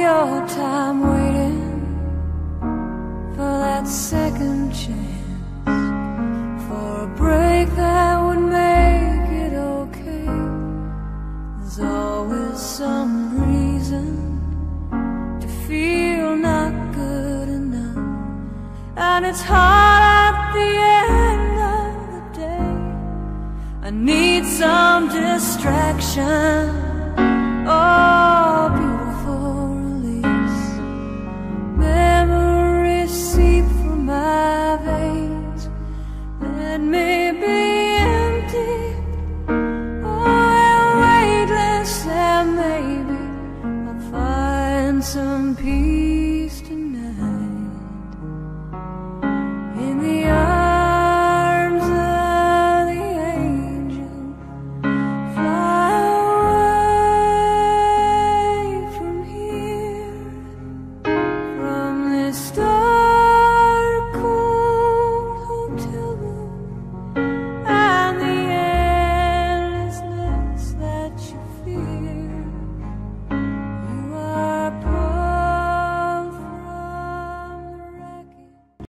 your time waiting for that second chance, for a break that would make it okay. There's always some reason to feel not good enough, and it's hard at the end of the day. I need some distraction. Oh,